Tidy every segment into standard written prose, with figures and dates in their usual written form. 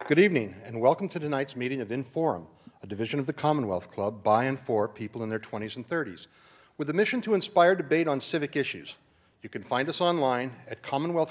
Good evening, and welcome to tonight's meeting of Inforum, a division of the Commonwealth Club by and for people in their 20s and 30s, with a mission to inspire debate on civic issues. You can find us online at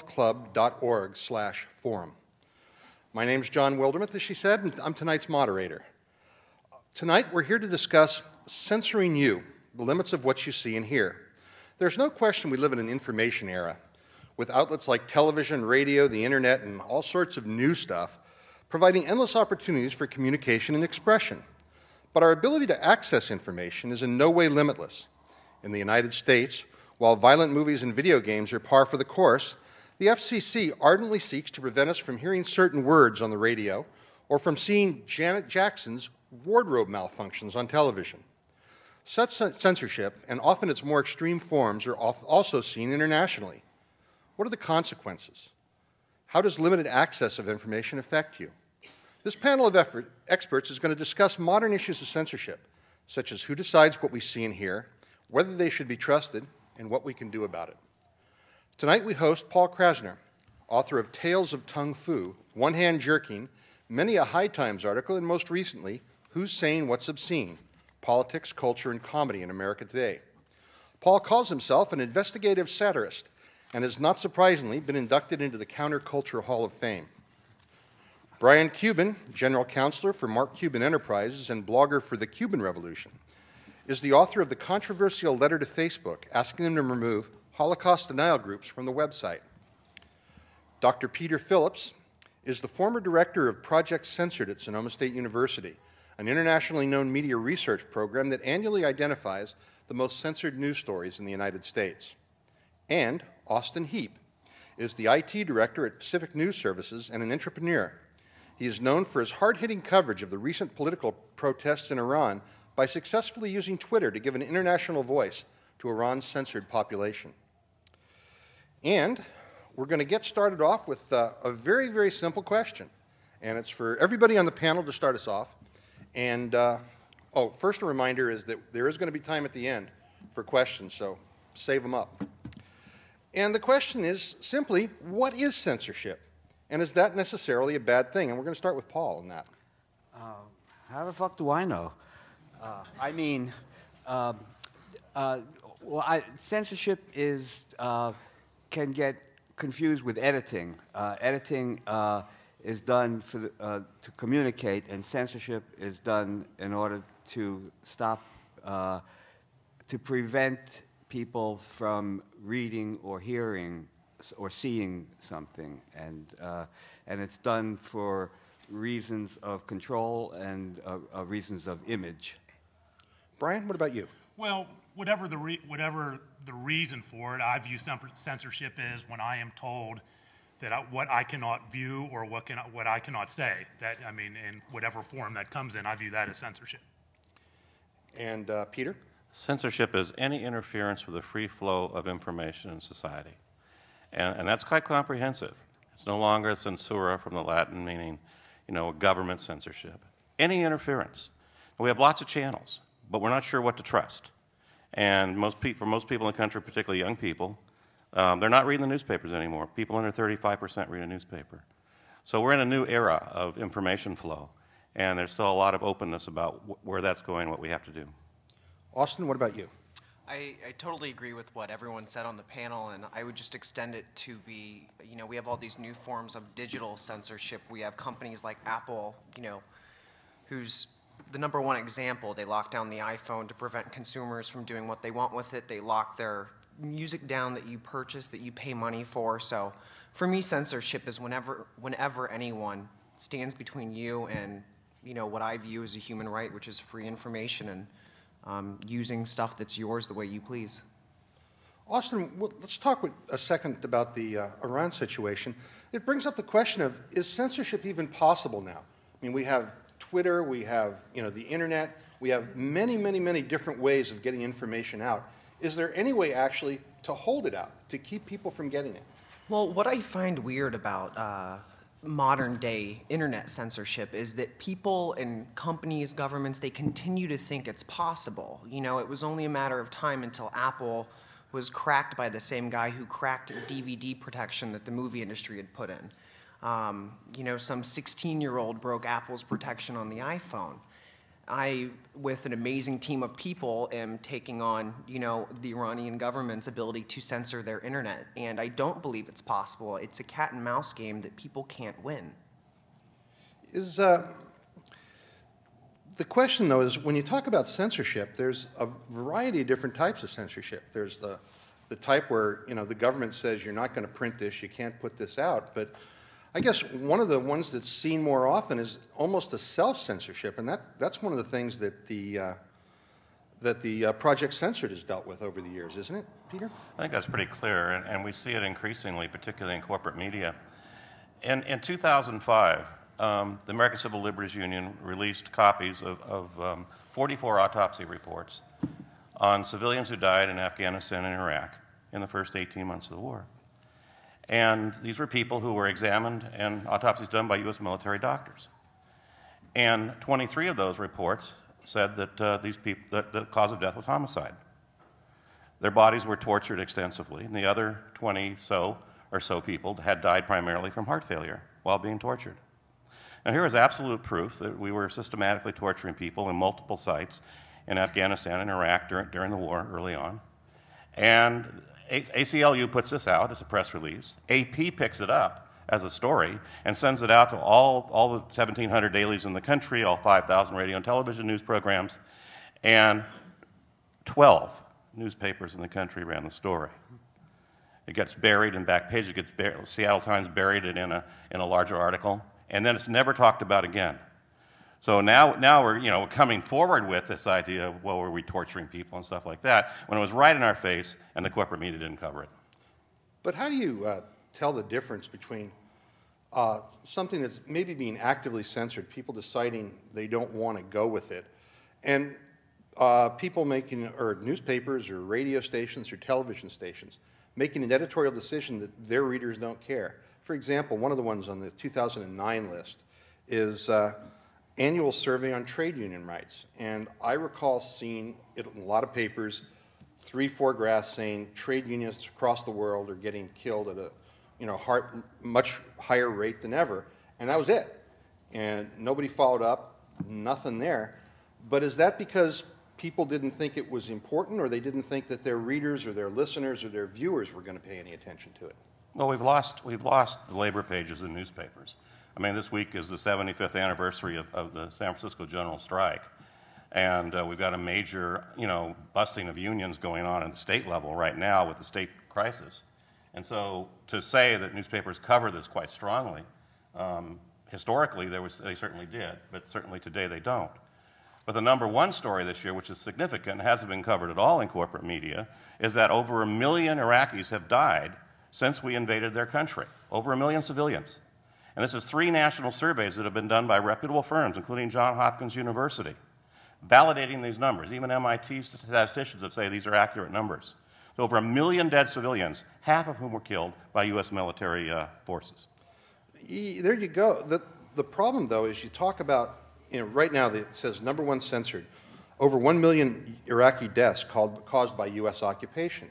commonwealthclub.org/forum. My name's John Wildermuth, as she said, and I'm tonight's moderator. Tonight, we're here to discuss Censoring You, the limits of what you see and hear. There's no question we live in an information era, with outlets like television, radio, the internet, and all sorts of new stuff, providing endless opportunities for communication and expression. But our ability to access information is in no way limitless. In the United States, while violent movies and video games are par for the course, the FCC ardently seeks to prevent us from hearing certain words on the radio or from seeing Janet Jackson's wardrobe malfunctions on television. Such censorship, and often its more extreme forms, are also seen internationally. What are the consequences? How does limited access of information affect you? This panel of experts is going to discuss modern issues of censorship, such as who decides what we see and hear, whether they should be trusted, and what we can do about it. Tonight we host Paul Krassner, author of Tales of Tung Fu, One Hand Jerking, many a High Times article, and most recently, Who's Saying What's Obscene? Politics, Culture, and Comedy in America Today. Paul calls himself an investigative satirist, and has not surprisingly been inducted into the Counterculture Hall of Fame. Brian Cuban, General Counselor for Mark Cuban Enterprises and blogger for the Cuban Revolution, is the author of the controversial letter to Facebook asking them to remove Holocaust denial groups from the website. Dr. Peter Phillips is the former director of Project Censored at Sonoma State University, an internationally known media research program that annually identifies the most censored news stories in the United States. And Austin Heap is the IT director at Pacific News Services and an entrepreneur. He is known for his hard-hitting coverage of the recent political protests in Iran by successfully using Twitter to give an international voice to Iran's censored population. And we're going to get started off with a very, very simple question. And it's for everybody on the panel to start us off. And, first a reminder is that there is going to be time at the end for questions, so save them up. And the question is simply, what is censorship? And is that necessarily a bad thing? And we're going to start with Paul on that. How the fuck do I know? Censorship is, can get confused with editing. Editing is done for to communicate, and censorship is done in order to stop, to prevent people from reading or hearing or seeing something, and it's done for reasons of control and reasons of image. Brian, what about you? Well, whatever the reason for it, I view censorship as when I am told that what I cannot view or what I cannot say. That, I mean, in whatever form that comes in, I view that as censorship. And Peter? Censorship is any interference with the free flow of information in society. And that's quite comprehensive. It's no longer censura from the Latin meaning, government censorship. Any interference. We have lots of channels, but we're not sure what to trust. And for most people in the country, particularly young people, they're not reading the newspapers anymore. People under 35% read a newspaper. So we're in a new era of information flow, and there's still a lot of openness about where that's going, what we have to do. Austin, what about you? I totally agree with what everyone said on the panel, and I would just extend it to be, we have all these new forms of digital censorship. We have companies like Apple, who's the #1 example. They lock down the iPhone to prevent consumers from doing what they want with it. They lock their music down that you purchase, that you pay money for. So for me, censorship is whenever anyone stands between you and, what I view as a human right, which is free information, and using stuff that's yours the way you please. Austin, let's talk a second about the Iran situation. It brings up the question of, is censorship even possible now? I mean, we have Twitter, we have the internet, we have many, many, many different ways of getting information out. Is there any way actually to hold it out, to keep people from getting it? Well, what I find weird about modern day internet censorship is that people and companies, governments, they continue to think it's possible. It was only a matter of time until Apple was cracked by the same guy who cracked DVD protection that the movie industry had put in. You know, some 16-year-old broke Apple's protection on the iPhone. I, with an amazing team of people, am taking on, you know, the Iranian government's ability to censor their internet, and I don't believe it's possible. It's a cat and mouse game that people can't win. The question, though, is when you talk about censorship, there's a variety of different types of censorship. There's the type where, you know, the government says you're not going to print this, you can't put this out, but I guess one of the ones that's seen more often is almost a self-censorship, and that's one of the things that the Project Censored has dealt with over the years, isn't it, Peter? I think that's pretty clear, and we see it increasingly, particularly in corporate media. In 2005, the American Civil Liberties Union released copies of 44 autopsy reports on civilians who died in Afghanistan and Iraq in the first 18 months of the war. And these were people who were examined and autopsies done by U.S. military doctors. And 23 of those reports said that that the cause of death was homicide. Their bodies were tortured extensively, and the other 20 or so people had died primarily from heart failure while being tortured. Now here is absolute proof that we were systematically torturing people in multiple sites in Afghanistan and Iraq during the war early on. And ACLU puts this out as a press release. AP picks it up as a story and sends it out to all the 1,700 dailies in the country, all 5,000 radio and television news programs, and 12 newspapers in the country ran the story. It gets buried in back page. It gets buried, Seattle Times buried it in a larger article, and then it's never talked about again. So now we're coming forward with this idea of, well, were we torturing people and stuff like that, when it was right in our face and the corporate media didn't cover it. But how do you tell the difference between something that's maybe being actively censored, people deciding they don't want to go with it, and people making, or newspapers or radio stations or television stations, making an editorial decision that their readers don't care? For example, one of the ones on the 2009 list is annual survey on trade union rights. And I recall seeing it in a lot of papers, 3-4 graphs saying trade unions across the world are getting killed at a much higher rate than ever. And that was it. And nobody followed up, nothing there. But is that because people didn't think it was important, or they didn't think that their readers or their listeners or their viewers were going to pay any attention to it? Well, we've lost the labor pages in newspapers. I mean, this week is the 75th anniversary of the San Francisco general strike, and we've got a major, busting of unions going on at the state level right now with the state crisis. And so to say that newspapers cover this quite strongly, historically they certainly did, but certainly today they don't. But the #1 story this year, which is significant and hasn't been covered at all in corporate media, is that over 1 million Iraqis have died since we invaded their country. Over 1 million civilians. And this is 3 national surveys that have been done by reputable firms, including Johns Hopkins University, validating these numbers. Even MIT statisticians have said these are accurate numbers. So over 1 million dead civilians, half of whom were killed by U.S. military forces. There you go. The problem, though, is you talk about, right now it says #1 censored, over 1 million Iraqi deaths caused by U.S. occupation.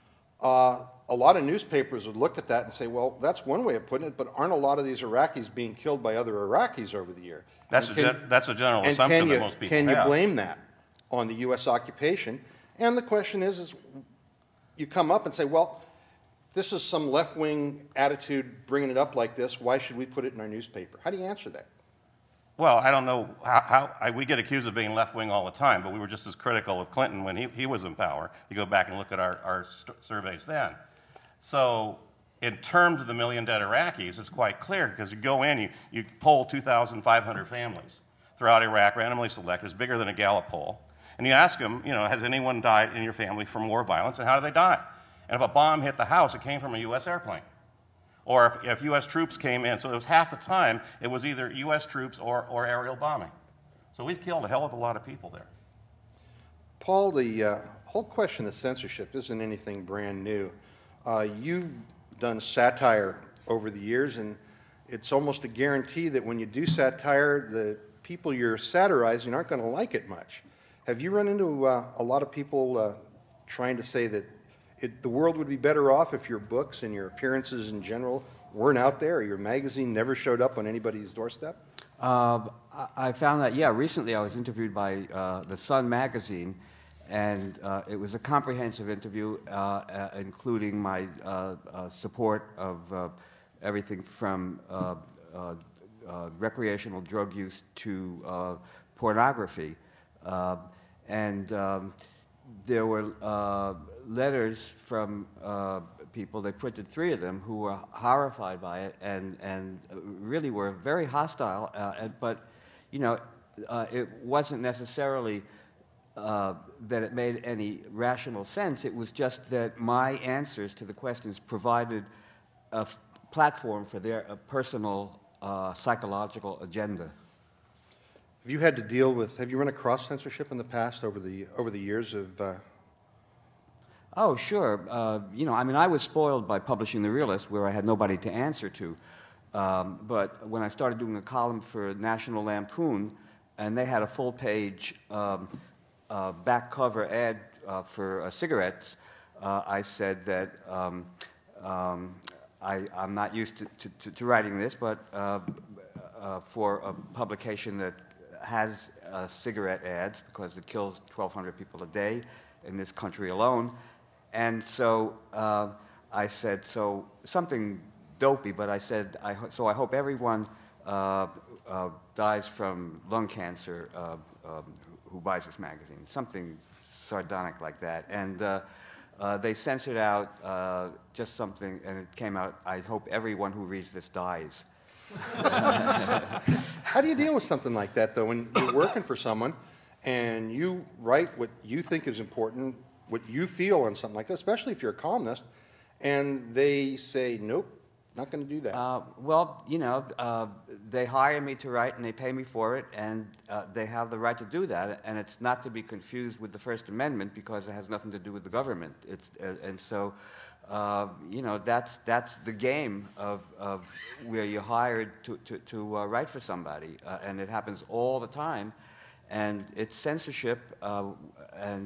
A lot of newspapers would look at that and say, well, that's one way of putting it, but aren't a lot of these Iraqis being killed by other Iraqis over the year? That's a general assumption that most people have. Can you blame that on the U.S. occupation? And the question is you come up and say, well, this is some left-wing attitude bringing it up like this. Why should we put it in our newspaper? How do you answer that? Well, I don't know we get accused of being left-wing all the time, but we were just as critical of Clinton when he was in power. You go back and look at our surveys then. So in terms of the 1 million dead Iraqis, it's quite clear, because you go in, you poll 2,500 families throughout Iraq, randomly selected, it's bigger than a Gallup poll, and you ask them, has anyone died in your family from war violence, and how did they die? And if a bomb hit the house, it came from a U.S. airplane. Or if U.S. troops came in, so it was half the time, it was either U.S. troops or aerial bombing. So we've killed a hell of a lot of people there. Paul, the whole question of censorship isn't anything brand new. You've done satire over the years, and it's almost a guarantee that when you do satire, the people you're satirizing aren't going to like it much. Have you run into a lot of people trying to say that the world would be better off if your books and your appearances in general weren't out there, or your magazine never showed up on anybody's doorstep? I found that, yeah, recently I was interviewed by the Sun magazine, and it was a comprehensive interview, including my support of everything from recreational drug use to pornography. There were letters from people, they printed 3 of them, who were horrified by it and really were very hostile, but you know, it wasn't necessarily that it made any rational sense. It was just that my answers to the questions provided a platform for their personal psychological agenda. Have you had to deal with, have you run across censorship in the past over the years of... Oh, sure. You know, I mean, I was spoiled by publishing The Realist, where I had nobody to answer to. But when I started doing a column for National Lampoon, and they had a full-page back cover ad for cigarettes, I said that I'm not used to writing this, but for a publication that has cigarette ads, because it kills 1,200 people a day in this country alone. And so I said, so something dopey, but I said, so I hope everyone dies from lung cancer who buys this magazine, something sardonic like that. And they censored out just something, and it came out, I hope everyone who reads this dies. How do you deal with something like that, though, when you're working for someone and you write what you think is important, what you feel on something like that, especially if you're a columnist, and they say, nope, not going to do that? Well, you know, they hire me to write and they pay me for it, and they have the right to do that, and it's not to be confused with the First Amendment, because it has nothing to do with the government. And so, you know, that's the game of where you're hired to write for somebody, and it happens all the time, and it's censorship, and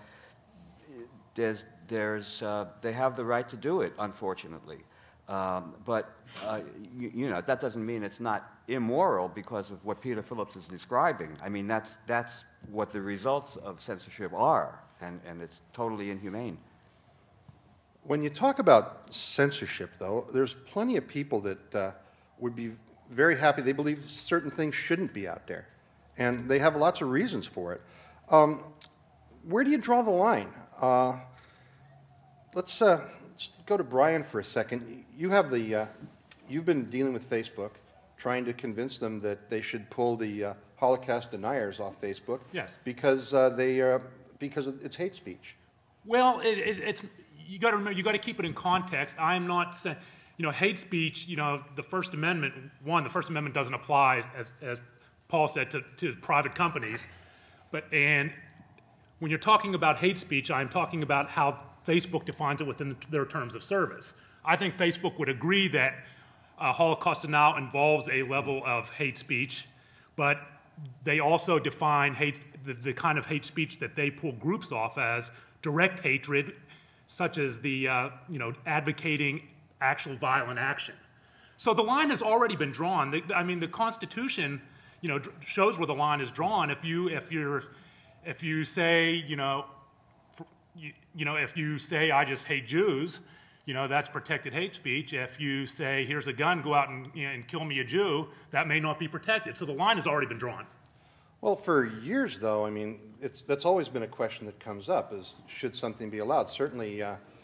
they have the right to do it, unfortunately. But you know, that doesn't mean it's not immoral because of what Peter Phillips is describing. I mean, that's what the results of censorship are, and it's totally inhumane. When you talk about censorship, though, there's plenty of people that would be very happy. They believe certain things shouldn't be out there, and they have lots of reasons for it. Where do you draw the line? Let's go to Brian for a second. You have you've been dealing with Facebook, trying to convince them that they should pull the Holocaust deniers off Facebook. Yes. Because because it's hate speech. Well, it's you got to remember, you got to keep it in context. I'm not saying, you know, hate speech. You know, the First Amendment. The First Amendment doesn't apply, as Paul said, to private companies. And when you're talking about hate speech, I'm talking about how Facebook defines it within their terms of service. I think Facebook would agree that Holocaust denial involves a level of hate speech, but they also define the kind of hate speech that they pull groups off as direct hatred, such as the you know, advocating actual violent action. So the line has already been drawn. I mean, the Constitution, you know, shows where the line is drawn. If you say, you know, if you say I just hate Jews, you know, that's protected hate speech. If you say here's a gun, go out and, you know, and kill me a Jew, that may not be protected. So the line has already been drawn. Well, for years, though, I mean, that's always been a question that comes up: is should something be allowed? Certainly,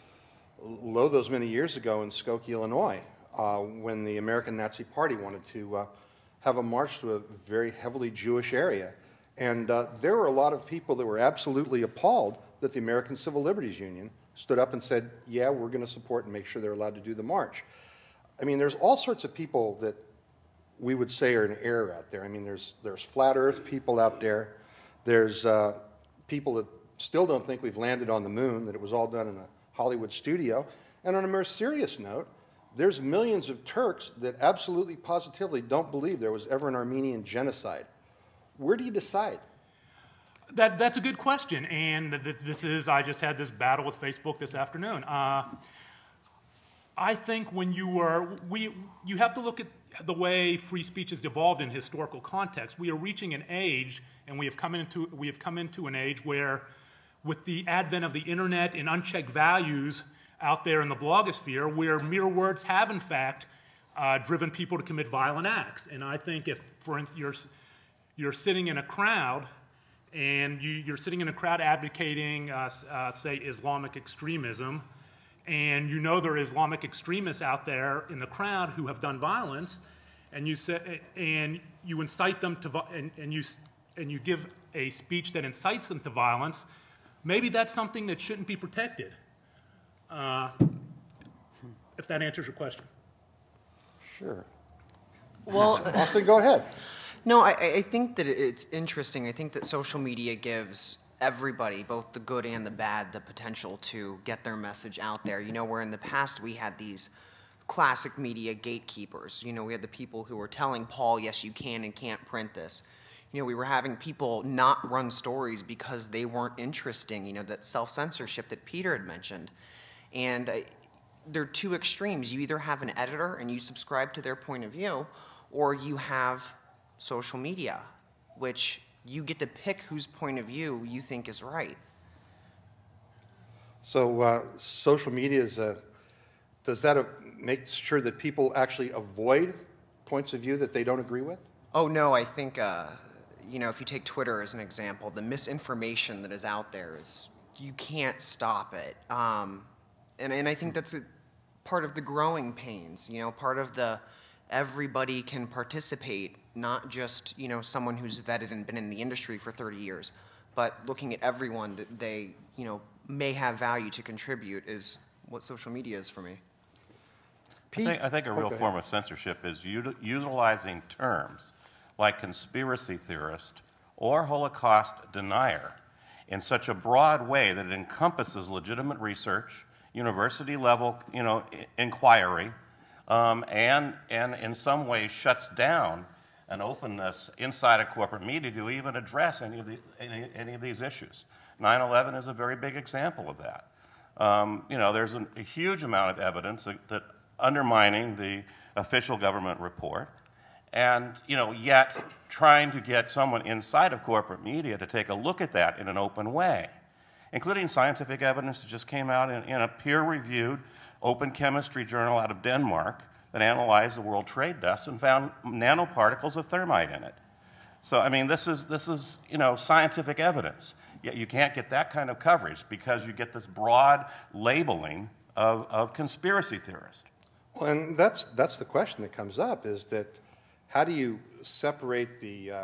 lo those many years ago in Skokie, Illinois, when the American Nazi Party wanted to have a march to a very heavily Jewish area, and there were a lot of people that were absolutely appalled that the American Civil Liberties Union stood up and said, yeah, we're going to support and make sure they're allowed to do the march. I mean, there's all sorts of people that we would say are in error out there. I mean, there's flat earth people out there. There's people that still don't think we've landed on the moon, that it was all done in a Hollywood studio. And on a more serious note, there's millions of Turks that absolutely positively don't believe there was ever an Armenian genocide. Where do you decide? That's a good question, and I just had this battle with Facebook this afternoon. I think when you have to look at the way free speech has evolved in historical context. We are reaching an age, and we have come into an age where, with the advent of the internet and unchecked values out there in the blogosphere, where mere words have in fact driven people to commit violent acts. And I think if, for instance, you're sitting in a crowd, and you're sitting in a crowd advocating, say, Islamic extremism, and you know there are Islamic extremists out there in the crowd who have done violence, and you incite them to, and you give a speech that incites them to violence, maybe that's something that shouldn't be protected. If that answers your question. Sure. Well, Austin, go ahead. No, I think that it's interesting. I think that social media gives everybody, both the good and the bad, the potential to get their message out there. You know, where in the past we had these classic media gatekeepers. You know, we had the people who were telling Paul, yes, you can and can't print this. You know, we were having people not run stories because they weren't interesting, you know, that self-censorship that Peter had mentioned. And there are two extremes. You either have an editor and you subscribe to their point of view, or you have social media, which you get to pick whose point of view you think is right. So social media does that make sure that people actually avoid points of view that they don't agree with? Oh no, I think you know, if you take Twitter as an example, the misinformation that is out there is, you can't stop it. And I think that's part of the growing pains, you know, part of the everybody can participate, not just, you know, someone who's vetted and been in the industry for 30 years, but looking at everyone that they, you know, may have value to contribute is what social media is for me. I think a real form of censorship is utilizing terms like conspiracy theorist or Holocaust denier in such a broad way that it encompasses legitimate research, university-level, you know, inquiry, and in some way shuts down an openness inside of corporate media to even address any of these issues. 9/11 is a very big example of that. You know, there's a huge amount of evidence that undermining the official government report, and you know, yet trying to get someone inside of corporate media to take a look at that in an open way, including scientific evidence that just came out in a peer-reviewed open chemistry journal out of Denmark that analyzed the world trade dust and found nanoparticles of thermite in it. So I mean, this is you know, scientific evidence. Yet you can't get that kind of coverage because you get this broad labeling of conspiracy theorists. Well, and that's the question that comes up, is that how do you separate the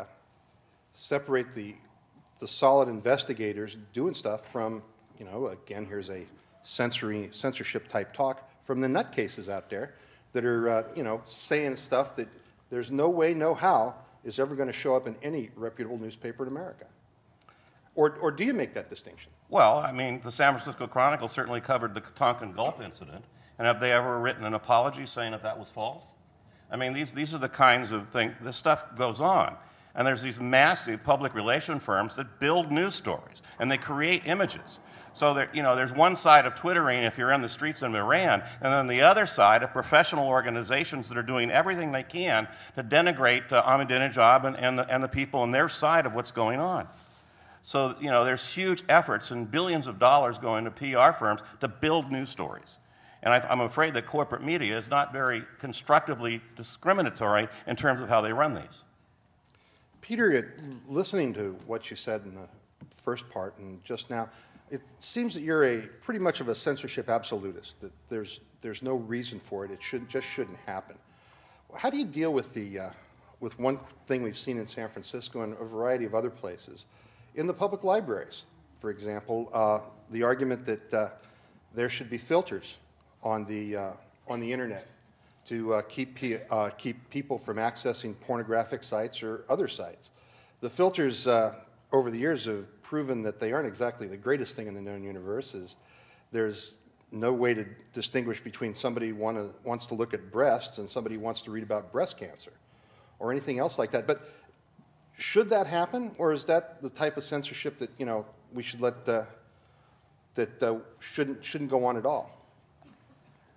solid investigators doing stuff from, you know, again, here's a censorship type talk, from the nutcases out there that are you know, saying stuff that there's no way, no how is ever going to show up in any reputable newspaper in America. Or do you make that distinction? Well, I mean, the San Francisco Chronicle certainly covered the Tonkin Gulf incident, and have they ever written an apology saying that that was false? I mean, these are the kinds of things, this stuff goes on. And there's these massive public relation firms that build news stories, and they create images. So there, you know, there's one side of Twittering if you're on the streets of Iran, and then the other side of professional organizations that are doing everything they can to denigrate Ahmadinejad and the people on their side of what's going on. So, you know, there's huge efforts and billions of dollars going to PR firms to build news stories. And I'm afraid that corporate media is not very constructively discriminatory in terms of how they run these. Peter, listening to what you said in the first part and just now, it seems that you're pretty much of a censorship absolutist, that there's no reason for it. It just shouldn't happen. How do you deal with with one thing we've seen in San Francisco and a variety of other places? In the public libraries, for example, the argument that there should be filters on the internet to keep people from accessing pornographic sites or other sites. The filters over the years have proven that they aren't exactly the greatest thing in the known universe. There's no way to distinguish between somebody who wants to look at breasts and somebody who wants to read about breast cancer or anything else like that. But should that happen, or is that the type of censorship that, you know, we should let that shouldn't go on at all?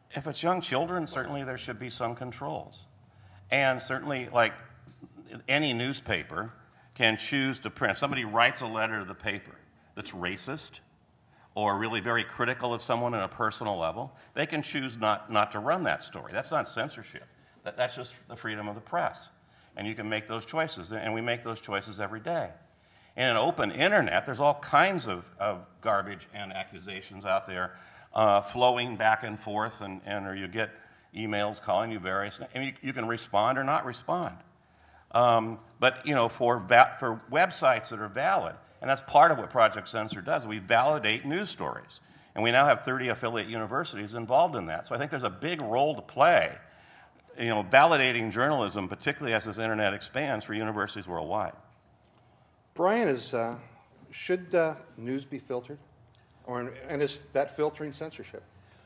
If it's young children, certainly there should be some controls. And certainly, like any newspaper can choose to print. If somebody writes a letter to the paper that's racist or really very critical of someone on a personal level, they can choose not to run that story. That's not censorship. That's just the freedom of the press. And you can make those choices, and we make those choices every day. In an open internet, there's all kinds of garbage and accusations out there flowing back and forth, or you get emails calling you various, and you can respond or not respond. But you know, for websites that are valid, and that's part of what Project Censored does, we validate news stories. And we now have 30 affiliate universities involved in that. So I think there's a big role to play, you know, validating journalism, particularly as this internet expands, for universities worldwide. Brian, should news be filtered? And is that filtering censorship?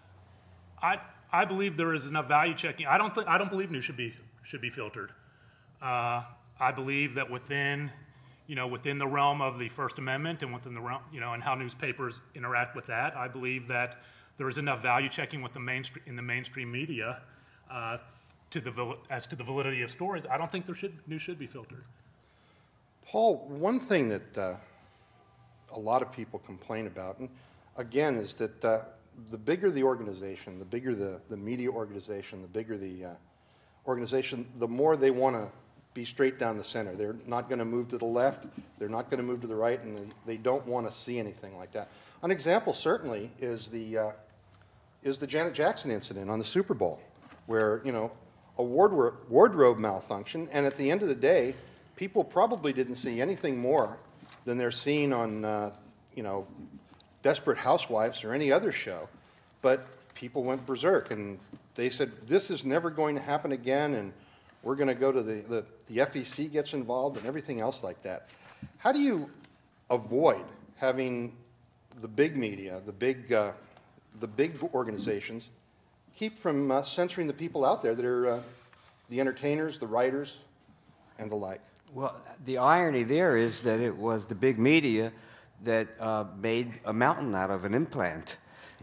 I believe there is enough value checking. I don't believe news should be filtered. I believe that within the realm of the First Amendment and within the realm, and how newspapers interact with that, I believe that there is enough value checking with in the mainstream media as to the validity of stories. I don't think news should be filtered. Paul, one thing that a lot of people complain about, and again, is that the bigger the organization, the bigger the media organization, the bigger the organization, the more they want to be straight down the center. They're not going to move to the left, they're not going to move to the right, and they don't want to see anything like that. An example certainly is the Janet Jackson incident on the Super Bowl, where, a wardrobe malfunction, and at the end of the day, people probably didn't see anything more than they're seeing on, Desperate Housewives or any other show. But people went berserk, and they said, this is never going to happen again, and we're going to go to the FEC gets involved and everything else like that. How do you avoid having the big media, the big organizations, keep from censoring the people out there that are the entertainers, the writers, and the like? Well, the irony there is that it was the big media that made a mountain out of an implant.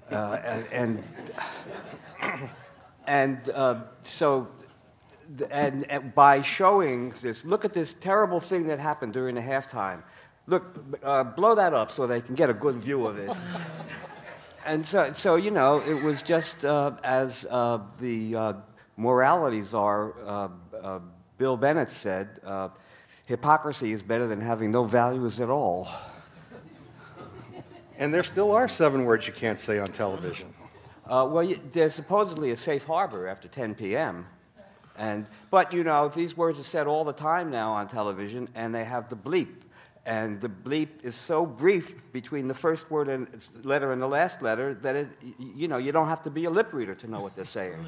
And by showing this, look at this terrible thing that happened during the halftime. Look, blow that up so they can get a good view of it. And so it was just as the morality czar, Bill Bennett said, hypocrisy is better than having no values at all. And there still are 7 words you can't say on television. Well, there's supposedly a safe harbor after 10 p.m. But these words are said all the time now on television, and they have the bleep. And the bleep is so brief between the first word and letter and the last letter that you don't have to be a lip reader to know what they're saying.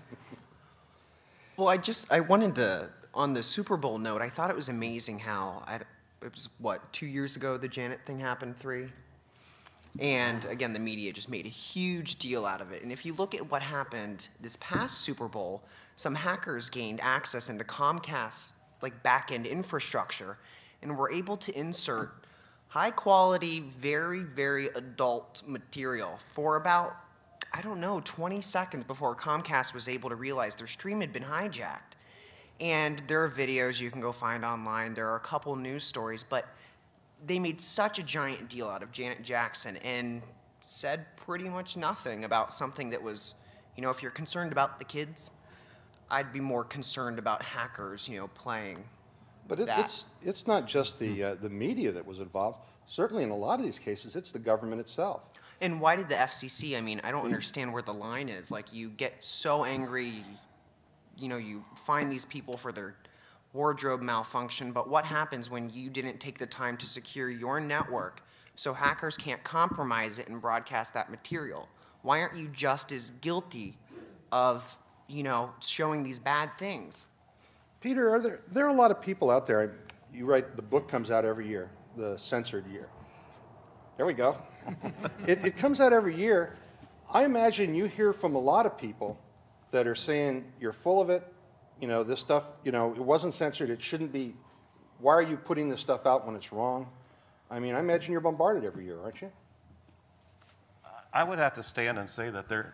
Well, I wanted to, on the Super Bowl note, I thought it was amazing how, it was, 2 years ago the Janet thing happened, 3? And again, the media just made a huge deal out of it. And if you look at what happened this past Super Bowl, some hackers gained access into Comcast's back-end infrastructure and were able to insert high-quality, very, very adult material for about, 20 seconds before Comcast was able to realize their stream had been hijacked. And there are videos you can go find online. There are a couple news stories, but they made such a giant deal out of Janet Jackson and said pretty much nothing about something that was, if you're concerned about the kids, I'd be more concerned about hackers, playing. But it's not just the media that was involved. Certainly in a lot of these cases, it's the government itself. And why did the FCC, I don't understand where the line is. You get so angry, you find these people for their wardrobe malfunction, but what happens when you didn't take the time to secure your network so hackers can't compromise it and broadcast that material? Why aren't you just as guilty of, showing these bad things? Peter, there are a lot of people out there. You write, the book comes out every year, the Censored year. There we go. It comes out every year. I imagine you hear from a lot of people that are saying, you're full of it, this stuff, it wasn't censored, it shouldn't be. Why are you putting this stuff out when it's wrong? I imagine you're bombarded every year, aren't you? I would have to stand and say that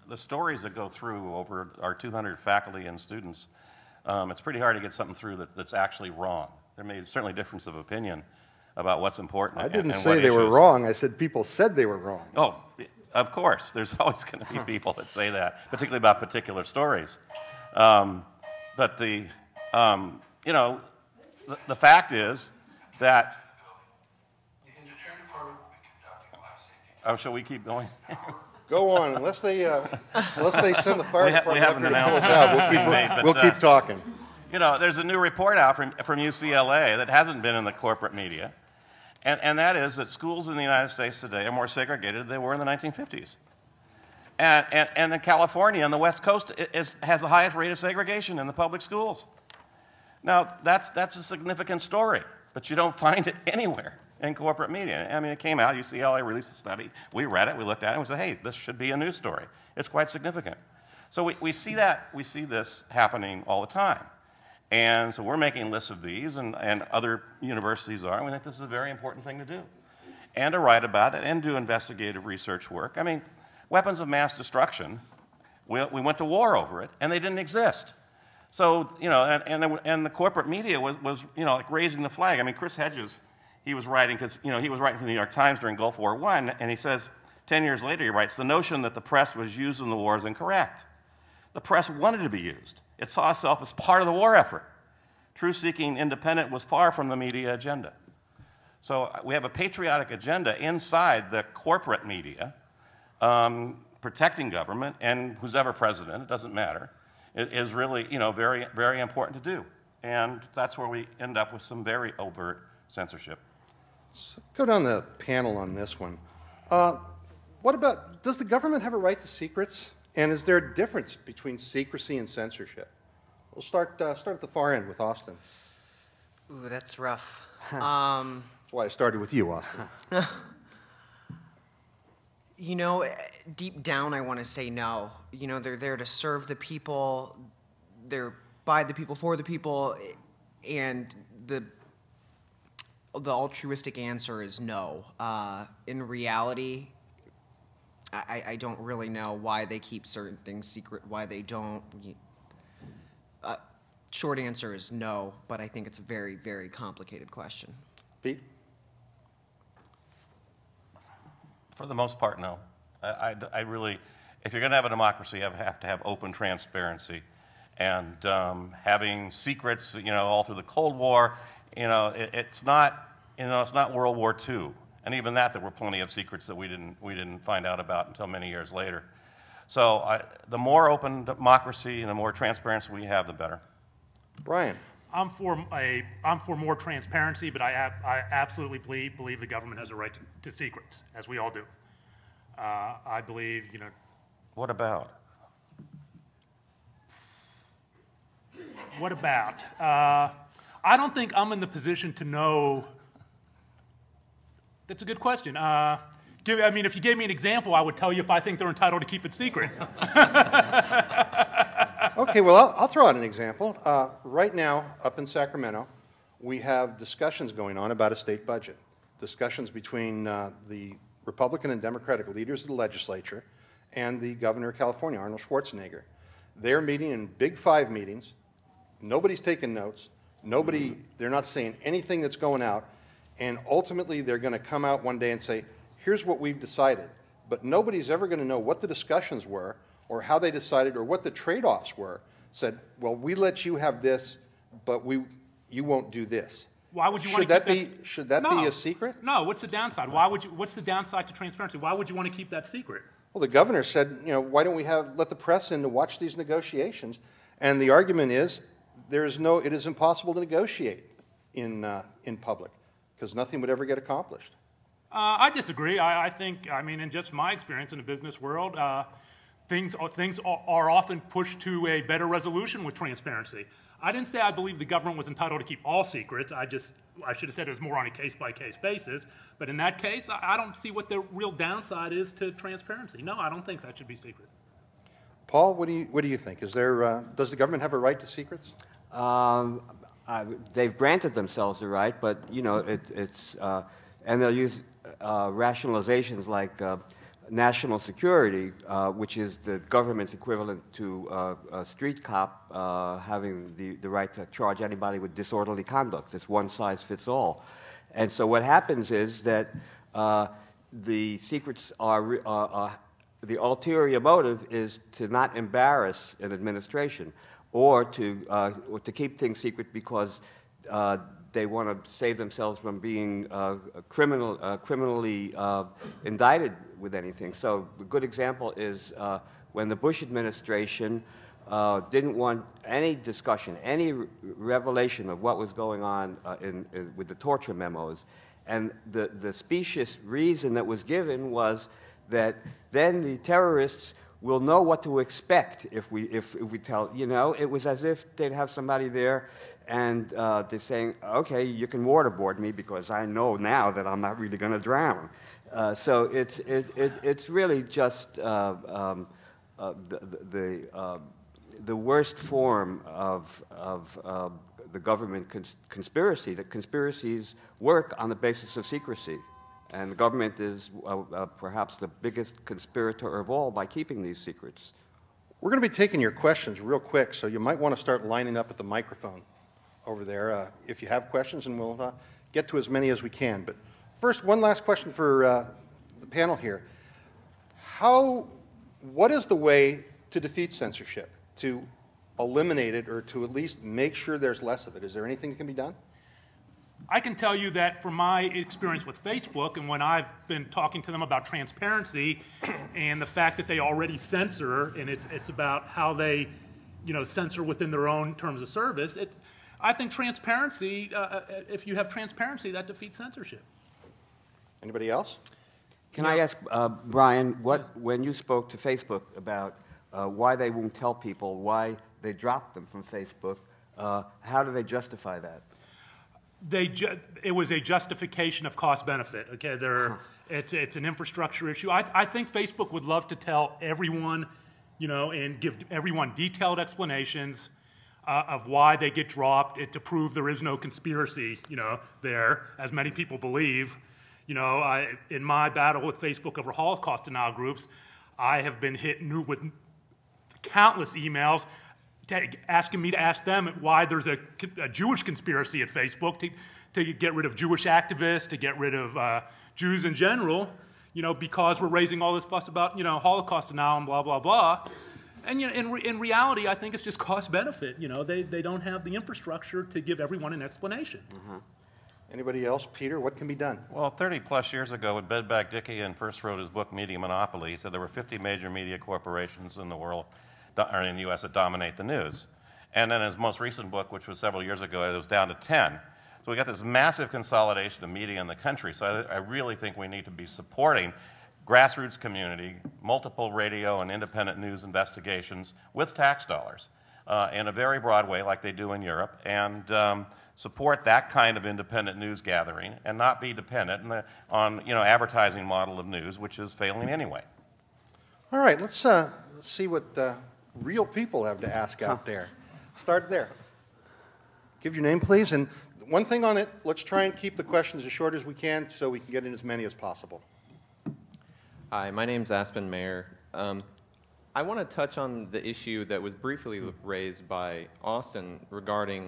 the stories that go through over our 200 faculty and students, it's pretty hard to get something through that's actually wrong. There may certainly difference of opinion about what's important. I didn't and say what they were issues. wrong. I said people said they were wrong. Oh, of course. There's always going to be people that say that, particularly about particular stories. But the, you know, the fact is that. Oh, shall we keep going? Go on, unless they send the fire department. We haven't announced We'll keep talking. You know, there's a new report out from UCLA that hasn't been in the corporate media, and that is that schools in the United States today are more segregated than they were in the 1950s. And in California, on the West Coast, has the highest rate of segregation in the public schools. Now, that's a significant story, but you don't find it anywhere in corporate media. I mean, it came out, UCLA released a study, we read it, we looked at it, and we said, hey, this should be a news story. It's quite significant. So we see this happening all the time. And so we're making lists of these, and other universities are, and we think this is a very important thing to do. And to write about it, and do investigative research work. I mean, weapons of mass destruction, we went to war over it, and they didn't exist. So, you know, and the corporate media was, you know, like raising the flag. I mean, Chris Hedges, he was writing, because, you know, he was writing for the New York Times during Gulf War I, and he says, 10 years later, he writes, the notion that the press was used in the war is incorrect. The press wanted to be used. It saw itself as part of the war effort. Truth-seeking independent was far from the media agenda. So we have a patriotic agenda inside the corporate media, protecting government, and who's ever president, it doesn't matter. It is really, you know, very, very important to do. And that's where we end up with some very overt censorship. So go down the panel on this one. What about, does the government have a right to secrets? And is there a difference between secrecy and censorship? We'll start at the far end with Austin. Ooh, that's rough. That's why I started with you, Austin. You know, deep down, I want to say no. You know, they're there to serve the people. They're by the people, for the people, and the altruistic answer is no. In reality, I don't really know why they keep certain things secret, why they don't. Short answer is no, but I think it's a very, very complicated question. Pete? For the most part, no. I really, if you're going to have a democracy, you have to have open transparency. And having secrets, you know, all through the Cold War, you know, it's not World War II. And even that, there were plenty of secrets that we didn't find out about until many years later. So the more open democracy and the more transparency we have, the better. Brian? I'm for more transparency, but I absolutely believe the government has a right to secrets, as we all do. I believe, you know. What about? What about? I don't think I'm in the position to know. That's a good question. I mean, if you gave me an example, I would tell you if I think they're entitled to keep it secret. Okay, well, I'll throw out an example. Right now, up in Sacramento, we have discussions going on about a state budget. Discussions between the Republican and Democratic leaders of the legislature and the governor of California, Arnold Schwarzenegger. They're meeting in Big Five meetings. Nobody's taking notes. They're not saying anything that's going out. And ultimately, they're going to come out one day and say, here's what we've decided. But nobody's ever going to know what the discussions were or how they decided or what the trade-offs were. Said, well, we let you have this, but you won't do this. Why would you want to keep that? Should that be a secret? No, what's the downside? What's the downside to transparency? Why would you want to keep that secret? Well, the governor said, you know, why don't we let the press in to watch these negotiations? And the argument is it is impossible to negotiate in public because nothing would ever get accomplished. I disagree. I think, I mean, in just my experience in the business world, things are often pushed to a better resolution with transparency. I didn't say I believe the government was entitled to keep all secrets. I should have said it was more on a case-by-case basis. But in that case, I don't see what the real downside is to transparency. No, I don't think that should be secret. Paul, what do you think? Does the government have a right to secrets? They've granted themselves the right, but you know, and they'll use rationalizations like national security, which is the government's equivalent to a street cop having the right to charge anybody with disorderly conduct. It's one size fits all. And so what happens is that the secrets are the ulterior motive is to not embarrass an administration, or to keep things secret because they want to save themselves from being criminally indicted with anything. So a good example is when the Bush administration didn't want any discussion, any revelation of what was going on with the torture memos. And the specious reason that was given was that then the terrorists will know what to expect if we tell, you know, it was as if they'd have somebody there and they're saying, okay, you can waterboard me because I know now that I'm not really going to drown. So it's really just the worst form of the government conspiracy. That conspiracies work on the basis of secrecy. And the government is perhaps the biggest conspirator of all by keeping these secrets. We're going to be taking your questions real quick, so you might want to start lining up at the microphone over there if you have questions, and we'll get to as many as we can. But first, one last question for the panel here. What is the way to defeat censorship, to eliminate it, or to at least make sure there's less of it? Is there anything that can be done? I can tell you that from my experience with Facebook and when I've been talking to them about transparency and the fact that they already censor, and it's about how they, you know, censor within their own terms of service. I think transparency, if you have transparency, that defeats censorship. Anybody else? Can I ask, Brian, when you spoke to Facebook about why they won't tell people why they dropped them from Facebook, how do they justify that? It was a justification of cost-benefit. Okay, it's an infrastructure issue. I think Facebook would love to tell everyone, you know, and give everyone detailed explanations of why they get dropped, to prove there is no conspiracy, you know, there, as many people believe. You know, in my battle with Facebook over Holocaust denial groups, I have been hit with countless emails asking me to ask them why there's a Jewish conspiracy at Facebook to get rid of Jewish activists, to get rid of Jews in general, you know, because we're raising all this fuss about, you know, Holocaust denial and blah, blah, blah. And you know, in reality, I think it's just cost-benefit. You know, they don't have the infrastructure to give everyone an explanation. Mm-hmm. Anybody else? Peter, what can be done? Well, 30-plus years ago, when Bedbag Dickian first wrote his book, Media Monopoly, he said there were 50 major media corporations in the world, or in the U.S., that dominate the news. And then his most recent book, which was several years ago, it was down to 10. So we got this massive consolidation of media in the country. So I really think we need to be supporting grassroots community, multiple radio and independent news investigations with tax dollars in a very broad way like they do in Europe, and support that kind of independent news gathering and not be dependent on you know, advertising model of news, which is failing anyway. All right, let's see what real people have to ask out there. Start there. Give your name, please, and one thing on it, let's try and keep the questions as short as we can so we can get in as many as possible. Hi, my name's Aspen Mayer. I want to touch on the issue that was briefly raised by Austin regarding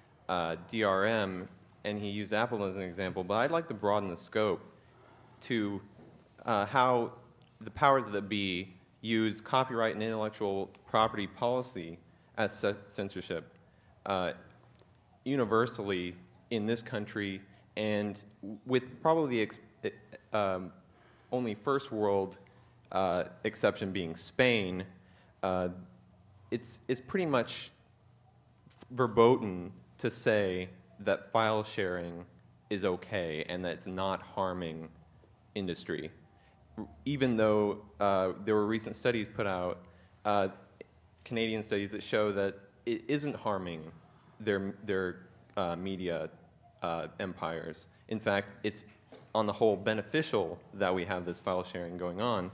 DRM, and he used Apple as an example, but I'd like to broaden the scope to how the powers that be use copyright and intellectual property policy as censorship universally in this country, and with probably the only first world exception being Spain, it's pretty much verboten to say that file sharing is okay and that it's not harming industry. Even though there were recent studies put out, Canadian studies that show that it isn't harming their media empires. In fact, it's on the whole beneficial that we have this file sharing going on.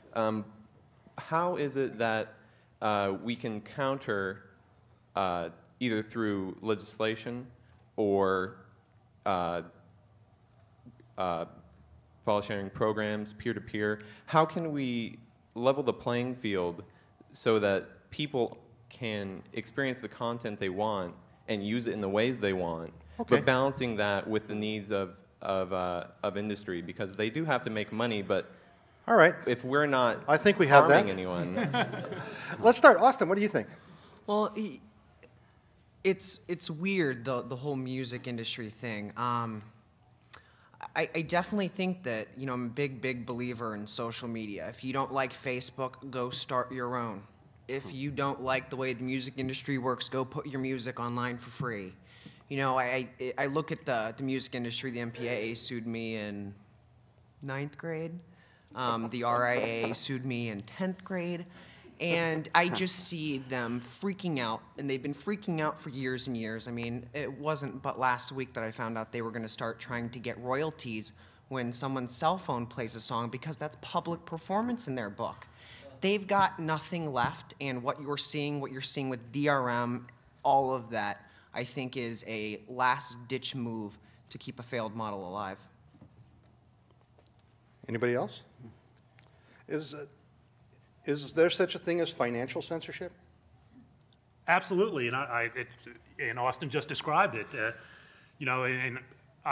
How is it that we can counter either through legislation or file sharing programs, peer-to-peer. How can we level the playing field so that people can experience the content they want and use it in the ways they want, but balancing that with the needs of industry, because they do have to make money, but all right. If we're not I think we have harming that. anyone. Let's start. Austin, what do you think? Well, it's weird, the whole music industry thing. I definitely think that, you know, I'm a big believer in social media. If you don't like Facebook, go start your own. If you don't like the way the music industry works, go put your music online for free. You know, I look at the music industry. The MPAA sued me in 9th grade. The RIA sued me in 10th grade. And I just see them freaking out, and they've been freaking out for years and years. I mean, it wasn't but last week that I found out they were going to start trying to get royalties when someone's cell phone plays a song, because that's public performance in their book. They've got nothing left, and what you're seeing with DRM, all of that, I think is a last-ditch move to keep a failed model alive. Anybody else? Is there such a thing as financial censorship? Absolutely, and Austin just described it. You know, and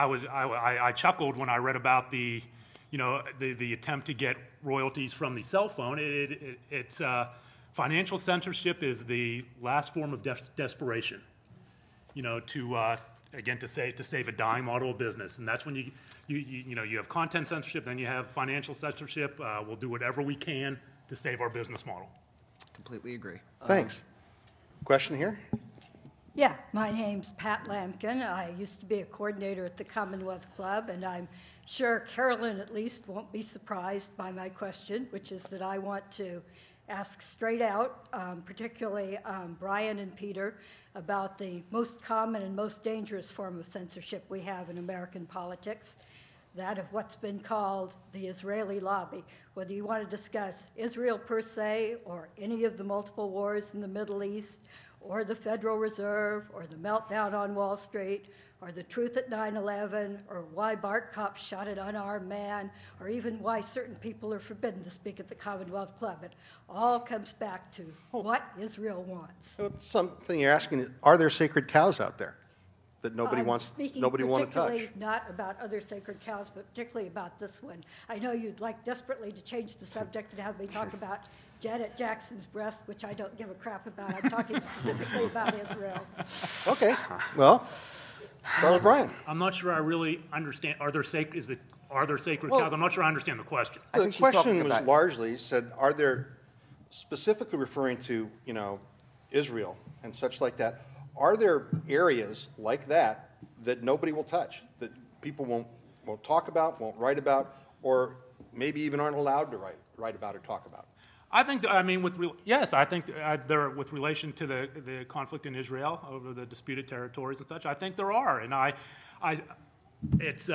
I chuckled when I read about the attempt to get royalties from the cell phone. It's financial censorship is the last form of desperation. You know, to save a dying model of business, and that's when you have content censorship, then you have financial censorship. We'll do whatever we can to save our business model. Completely agree. Thanks. Question here? Yeah, my name's Pat Lampkin. I used to be a coordinator at the Commonwealth Club, and I'm sure Carolyn at least won't be surprised by my question, which is that I want to ask straight out, particularly Brian and Peter, about the most common and most dangerous form of censorship we have in American politics, that of what's been called the Israeli lobby. Whether you want to discuss Israel per se, or any of the multiple wars in the Middle East, or the Federal Reserve, or the meltdown on Wall Street, or the truth at 9/11, or why Bart Kopp shot an unarmed man, or even why certain people are forbidden to speak at the Commonwealth Club. It all comes back to what Israel wants. So something you're asking is, are there sacred cows out there that nobody I'm wants, speaking nobody want to touch? particularly not about other sacred cows, but particularly about this one. I know you'd like desperately to change the subject and have me talk about Janet Jackson's breast, which I don't give a crap about. I'm talking specifically about Israel. Okay, well, start with Brian. I'm not sure I really understand. Are there sacred Well, cows? I'm not sure I understand the question. I The think she's talking question was about- largely said, are there, specifically referring to, you know, Israel and such like that, are there areas like that that nobody will touch, that people won't talk about, won't write about, or maybe even aren't allowed to write about or talk about? I think, I mean, I think there, with relation to the conflict in Israel over the disputed territories and such, I think there are, and it's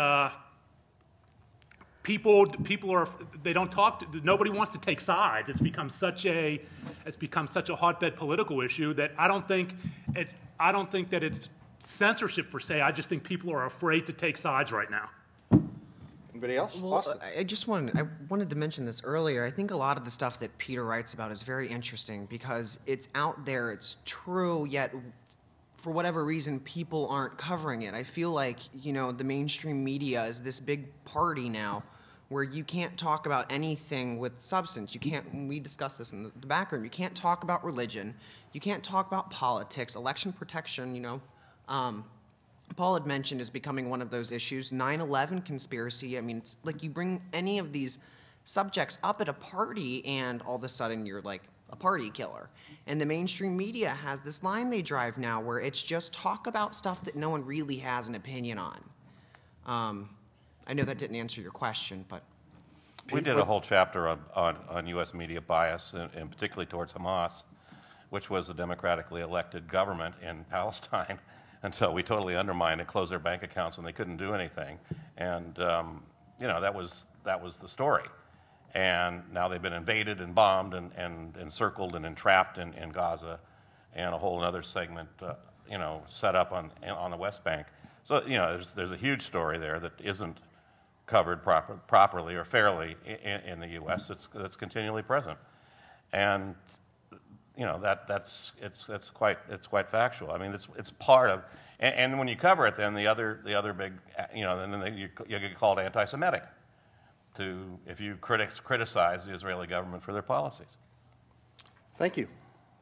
people are, they don't talk. Nobody wants to take sides. It's become such a hotbed political issue that I don't think that it's censorship per se. I just think people are afraid to take sides right now. Anybody else? Well, Austin? I wanted to mention this earlier. I think a lot of the stuff that Peter writes about is very interesting because it's out there, it's true, yet for whatever reason, people aren't covering it. I feel like, you know, the mainstream media is this big party now where you can't talk about anything with substance. You can't, we discussed this in the back room, you can't talk about religion, you can't talk about politics, election protection, you know. Paul had mentioned is becoming one of those issues. 9/11 conspiracy, I mean, it's like you bring any of these subjects up at a party and all of a sudden you're like a party killer. And the mainstream media has this line they drive now where it's just talk about stuff that no one really has an opinion on. I know that didn't answer your question, but. We did a whole chapter on U.S. media bias, and particularly towards Hamas, which was the democratically elected government in Palestine. Until we totally undermined and closed their bank accounts and they couldn't do anything. And, you know, that was the story. And now they've been invaded and bombed and encircled and entrapped in Gaza and a whole other segment, you know, set up on the West Bank. So, you know, there's a huge story there that isn't covered properly or fairly in the U.S. That's continually present, and you know it's quite factual. I mean, it's part of, and when you cover it, then the other big, you know, then you get called anti-Semitic if you criticize the Israeli government for their policies. Thank you.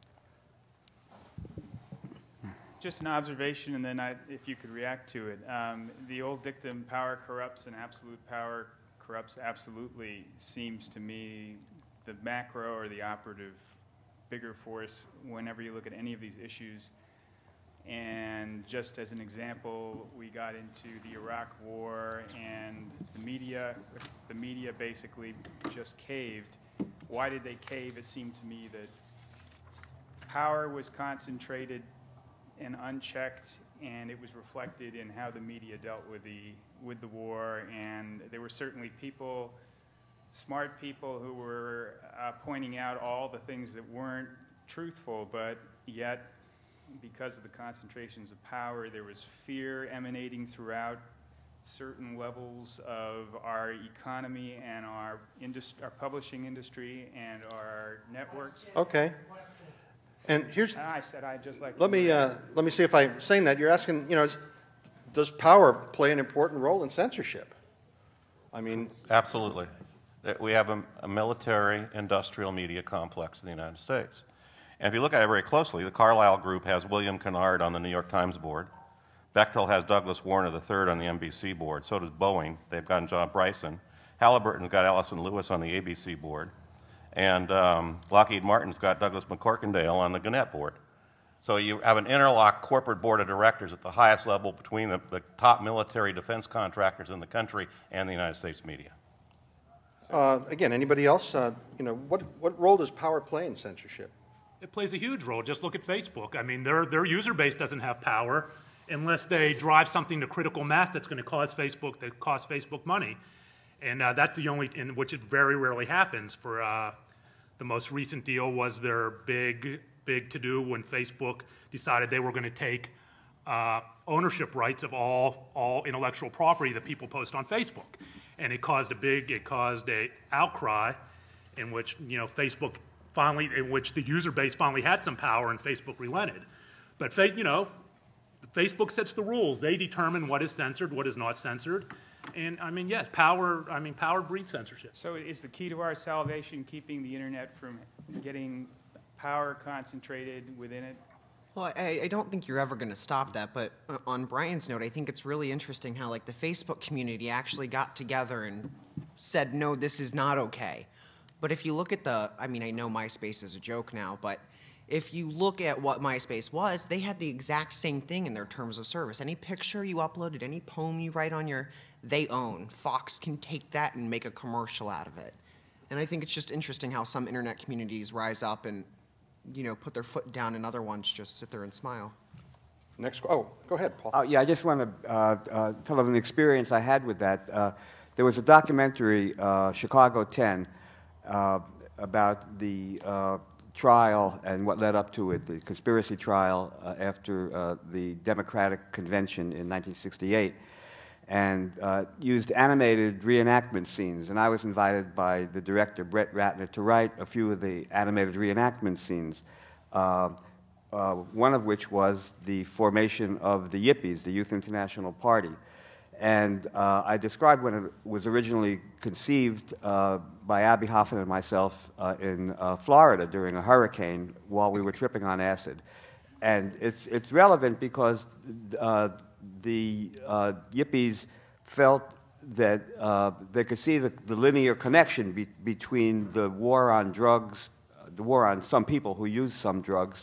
Just an observation, and then if you could react to it. The old dictum, power corrupts and absolute power corrupts absolutely, seems to me the macro or the operative bigger force whenever you look at any of these issues. And just as an example, we got into the Iraq War, and the media basically just caved. Why did they cave? It seemed to me that power was concentrated and unchecked, and it was reflected in how the media dealt with the war. And there were certainly people, smart people, who were pointing out all the things that weren't truthful, but yet, because of the concentrations of power, there was fear emanating throughout certain levels of our economy and our publishing industry and our networks. Okay. And here's. I said I'd just like. Let me see if I'm saying that. You're asking, you know, does power play an important role in censorship? I mean, absolutely. We have a military-industrial media complex in the United States. And if you look at it very closely, the Carlyle Group has William Kennard on the New York Times board. Bechtel has Douglas Warner III on the NBC board. So does Boeing. They've got John Bryson. Halliburton's got Alison Lewis on the ABC board. And Lockheed Martin's got Douglas McCorkindale on the Gannett board. So you have an interlocked corporate board of directors at the highest level between the top military defense contractors in the country and the United States media. Again, anybody else? You know, what role does power play in censorship? It plays a huge role. Just look at Facebook. I mean, their user base doesn't have power unless they drive something to critical mass that's going to cost Facebook money. And that's the only, in which it very rarely happens. For the most recent deal was their big to-do when Facebook decided they were going to take ownership rights of all intellectual property that people post on Facebook, and it caused a outcry, in which, you know, Facebook finally, in which the user base finally had some power, and Facebook relented. But you know, Facebook sets the rules. They determine what is censored, what is not censored. And I mean, yes, power breeds censorship. So is the key to our salvation keeping the internet from getting power concentrated within it? Well, I don't think you're ever going to stop that, but on Brian's note, I think it's really interesting how, like, the Facebook community actually got together and said, no, this is not okay. But if you look at I mean, I know MySpace is a joke now, but if you look at what MySpace was, they had the exact same thing in their terms of service. Any picture you uploaded, any poem you write on they own. Fox can take that and make a commercial out of it. And I think it's just interesting how some internet communities rise up and, you know, put their foot down, and other ones just sit there and smile. Next, go ahead, Paul. Yeah, I just want to tell of an experience I had with that. There was a documentary, Chicago 10, about the trial and what led up to it, the conspiracy trial after the Democratic Convention in 1968, and used animated reenactment scenes. And I was invited by the director, Brett Ratner, to write a few of the animated reenactment scenes, one of which was the formation of the Yippies, the Youth International Party. And I described when it was originally conceived by Abby Hoffman and myself in Florida during a hurricane while we were tripping on acid. And it's relevant because the Yippies felt that they could see the linear connection between the war on drugs, the war on some people who use some drugs,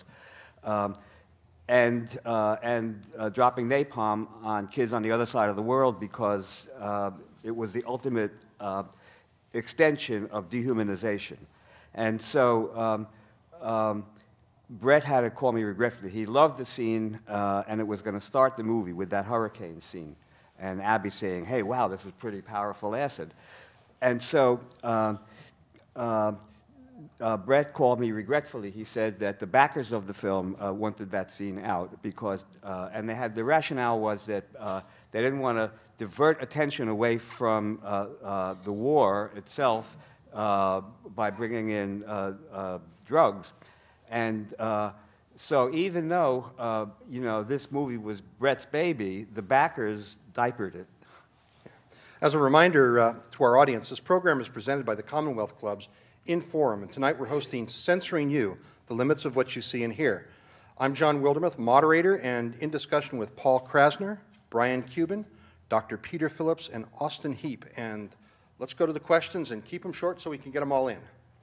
and dropping napalm on kids on the other side of the world, because it was the ultimate extension of dehumanization. And so Brett had to call me regretfully. He loved the scene, and it was going to start the movie with that hurricane scene, and Abby saying, hey, wow, this is pretty powerful acid. And so Brett called me regretfully. He said that the backers of the film wanted that scene out because, and they had the rationale was that they didn't want to divert attention away from the war itself by bringing in drugs. And so even though, you know, this movie was Brett's baby, the backers diapered it. As a reminder to our audience, this program is presented by the Commonwealth Clubs in Forum, and tonight we're hosting Censoring You, the limits of what you see and hear. I'm John Wildermuth, moderator, and in discussion with Paul Krassner, Brian Cuban, Dr. Peter Phillips, and Austin Heap. And let's go to the questions and keep them short so we can get them all in.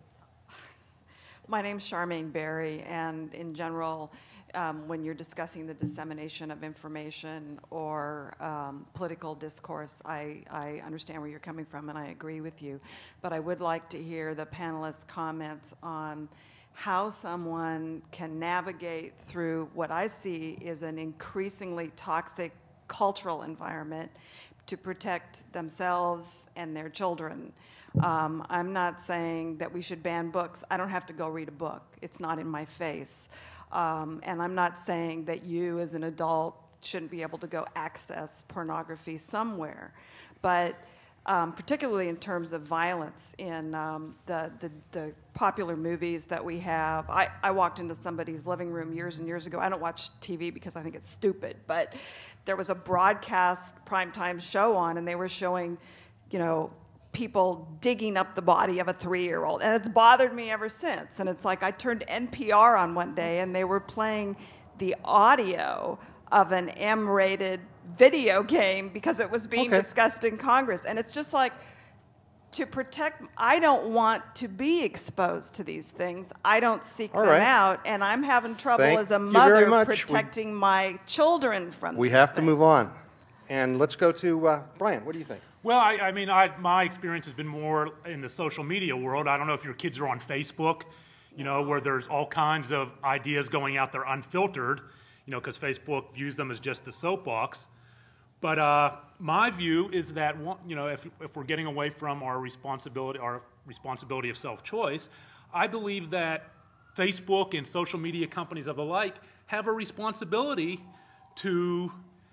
My name's Charmaine Berry, and in general, when you're discussing the dissemination of information or political discourse, I understand where you're coming from and I agree with you. But I would like to hear the panelists' comments on how someone can navigate through what I see is an increasingly toxic cultural environment to protect themselves and their children. I'm not saying that we should ban books. I don't have to go read a book. It's not in my face. And I'm not saying that you as an adult shouldn't be able to go access pornography somewhere. But particularly in terms of violence in the popular movies that we have. I walked into somebody's living room years and years ago. I don't watch TV because I think it's stupid, but there was a broadcast primetime show on, and they were showing, you know, people digging up the body of a 3-year-old, and it's bothered me ever since. And it's like I turned NPR on one day, and they were playing the audio of an M-rated video game because it was being discussed in Congress. And it's just like, to protect, I don't want to be exposed to these things. I don't seek them out, and I'm having trouble as a mother protecting my children from We have to move on. And let's go to Brian. What do you think? Well, I mean, my experience has been more in the social media world. I don't know if your kids are on Facebook, you know, where there's all kinds of ideas going out there unfiltered, you know, because Facebook views them as just the soapbox. But my view is that, you know, if we're getting away from our responsibility of self-choice, I believe that Facebook and social media companies of the like have a responsibility to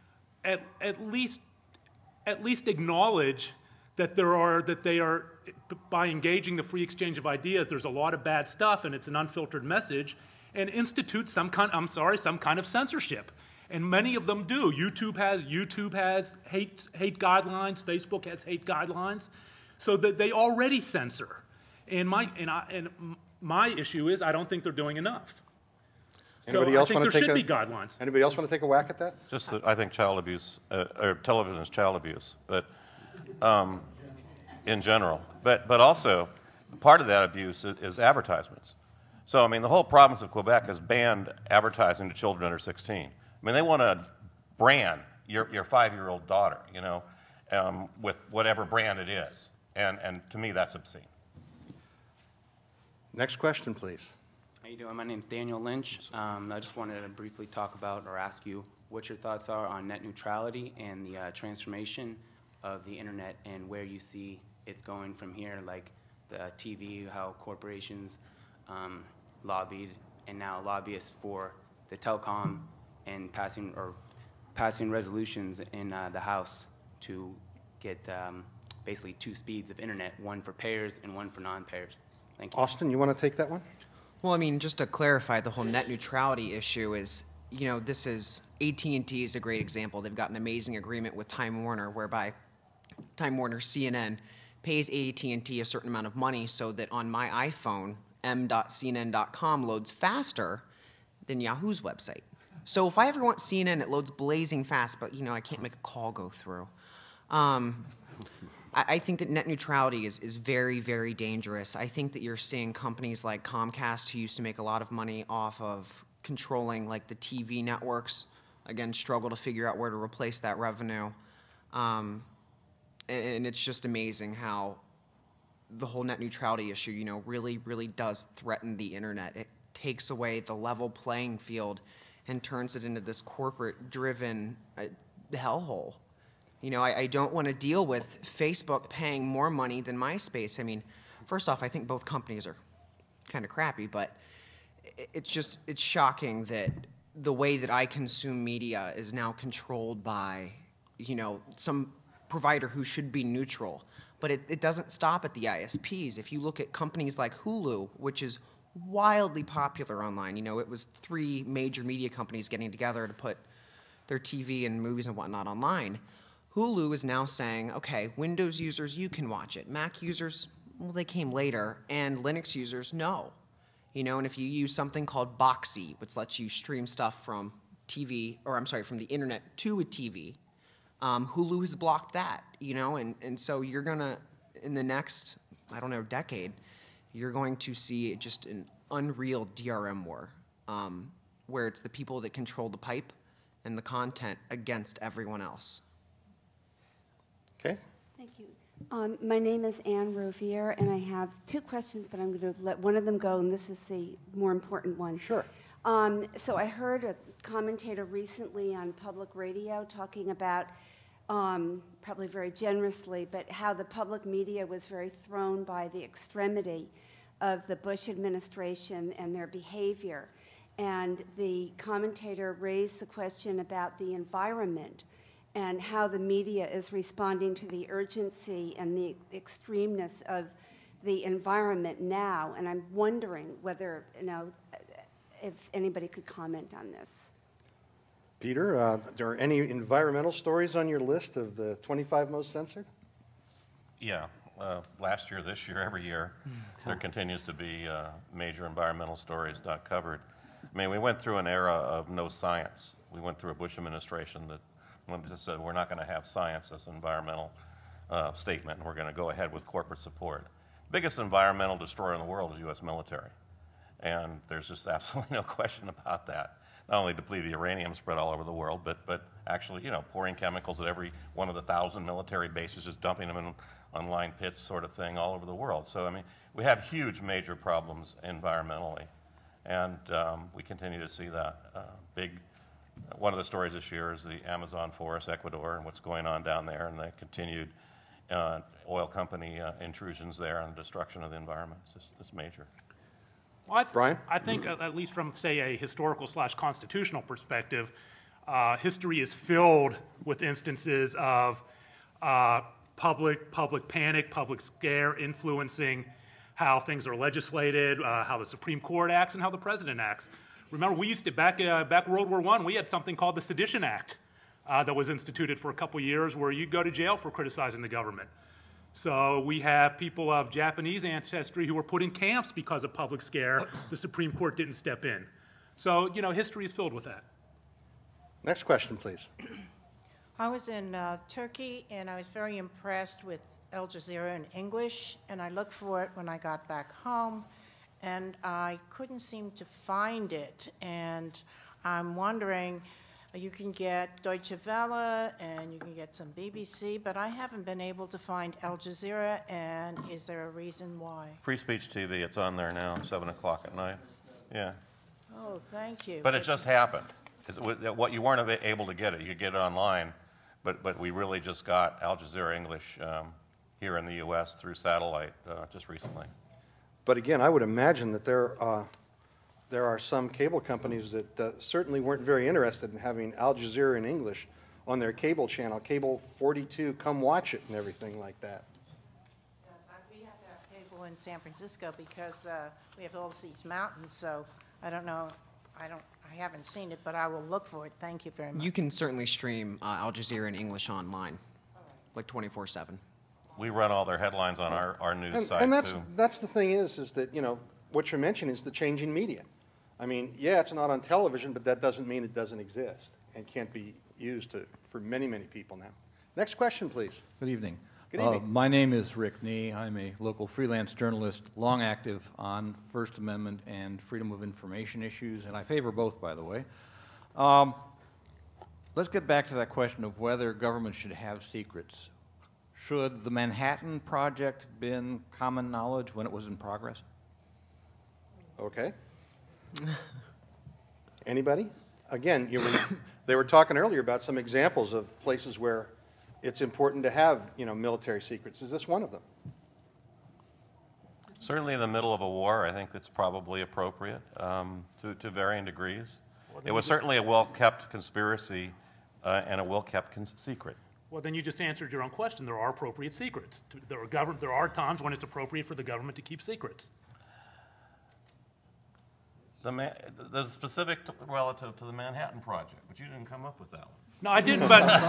at least acknowledge that they are, by engaging the free exchange of ideas, there's a lot of bad stuff and it's an unfiltered message, and institute some kind of censorship. And many of them do. YouTube has hate guidelines. Facebook has hate guidelines, so that they already censor. And my issue is I don't think they're doing enough. Anybody else want to take there should be guidelines. Anybody else want to take a whack at that? Just that I think child abuse, or television is child abuse, but in general. But also, part of that abuse is advertisements. So, I mean, the whole province of Quebec has banned advertising to children under 16. I mean, they want to brand your 5-year-old daughter, you know, with whatever brand it is. And to me, that's obscene. Next question, please. How you doing? My name's Daniel Lynch. I just wanted to briefly talk about or ask you what your thoughts are on net neutrality and the transformation of the internet and where you see it's going from here, like the TV, how corporations lobbied and now lobbyists for the telecom and passing resolutions in the House to get basically 2 speeds of internet, one for payers and one for non-payers. Thank you. Austin, you want to take that one? Well, I mean, just to clarify, the whole net neutrality issue is, you know, this is, AT&T is a great example. They've got an amazing agreement with Time Warner, whereby Time Warner CNN pays AT&T a certain amount of money so that on my iPhone, m.cnn.com loads faster than Yahoo's website. So if I ever want CNN, it loads blazing fast, but, you know, I can't make a call go through. I think that net neutrality is very, very dangerous. I think that you're seeing companies like Comcast, who used to make a lot of money off of controlling like the TV networks, again, struggle to figure out where to replace that revenue. And it's just amazing how the whole net neutrality issue, you know, really, really does threaten the internet. It takes away the level playing field and turns it into this corporate-driven hellhole. You know, I don't want to deal with Facebook paying more money than MySpace. I mean, first off, I think both companies are kind of crappy, but it's shocking that the way that I consume media is now controlled by, you know, some provider who should be neutral. But it doesn't stop at the ISPs. If you look at companies like Hulu, which is wildly popular online, you know, it was 3 major media companies getting together to put their TV and movies and whatnot online. Hulu is now saying, okay, Windows users, you can watch it. Mac users, well, they came later, and Linux users, no. You know, and if you use something called Boxy, which lets you stream stuff from TV, or I'm sorry, from the internet to a TV, Hulu has blocked that, you know, and so you're gonna, in the next, I don't know, decade, you're going to see just an unreal DRM war, where it's the people that control the pipe and the content against everyone else. Okay. Thank you. My name is Anne Rovier, and I have 2 questions, but I'm going to let one of them go, and this is the more important one. Sure. So I heard a commentator recently on public radio talking about, probably very generously, but how the public media was very thrown by the extremity of the Bush administration and their behavior. And the commentator raised the question about the environment and how the media is responding to the urgency and the extremeness of the environment now. And I'm wondering whether, you know, if anybody could comment on this. Peter, are there any environmental stories on your list of the 25 most censored? Yeah. Last year, this year, every year, there continues to be major environmental stories not covered. I mean, we went through an era of no science. We went through a Bush administration that just said we're not going to have science as an environmental statement, and we're going to go ahead with corporate support. Biggest environmental destroyer in the world is U.S. military, and there's just absolutely no question about that. Not only depleted uranium spread all over the world, but actually, you know, pouring chemicals at every one of the 1,000 military bases, just dumping them in unlined pits, sort of thing, all over the world. So, I mean, we have huge, major problems environmentally, and we continue to see that. One of the stories this year is the Amazon forest, Ecuador, and what's going on down there, and the continued oil company intrusions there and destruction of the environment. It's major. Well, Brian? I think, at least from, say, a historical/constitutional perspective, history is filled with instances of public panic, public scare influencing how things are legislated, how the Supreme Court acts, and how the president acts. Remember, we used to, back World War I, we had something called the Sedition Act that was instituted for a couple years where you'd go to jail for criticizing the government. So we have people of Japanese ancestry who were put in camps because of public scare. The Supreme Court didn't step in. So, you know, history is filled with that. Next question, please. I was in Turkey, and I was very impressed with Al Jazeera in English, and I looked for it when I got back home, and I couldn't seem to find it. And I'm wondering, you can get Deutsche Welle, and you can get some BBC, but I haven't been able to find Al Jazeera, and is there a reason why? Free Speech TV, it's on there now, 7 o'clock at night. Yeah. Oh, thank you. But it just happened. What you weren't able to get it, you could get it online, but we really just got Al Jazeera English here in the U.S. through satellite just recently. But again, I would imagine that there are some cable companies that certainly weren't very interested in having Al Jazeera in English on their cable channel, Cable 42, come watch it and everything like that. Yes, we have to have cable in San Francisco because we have all these mountains, so I don't know, I haven't seen it, but I will look for it. Thank you very much. You can certainly stream Al Jazeera in English online, like 24/7. We run all their headlines on our news site, and too. that's the thing is that, you know, what you're mentioning is the changing media. I mean, yeah, it's not on television, but that doesn't mean it doesn't exist and can't be used for many, many people now. Next question, please. Good evening. Good evening. My name is Rick Nee. I'm a local freelance journalist, long active on First Amendment and freedom of information issues, and I favor both, by the way. Let's get back to that question of whether government should have secrets. Should the Manhattan Project been common knowledge when it was in progress? Okay. Anybody? Again, they were talking earlier about some examples of places where it's important to have, you know, military secrets. Is this one of them? Certainly in the middle of a war, I think it's probably appropriate to varying degrees. It was certainly a well-kept conspiracy and a well-kept secret. Well, then you just answered your own question. There are appropriate secrets. There are times when it's appropriate for the government to keep secrets. The specific relative to the Manhattan Project, but you didn't come up with that one. No, I didn't,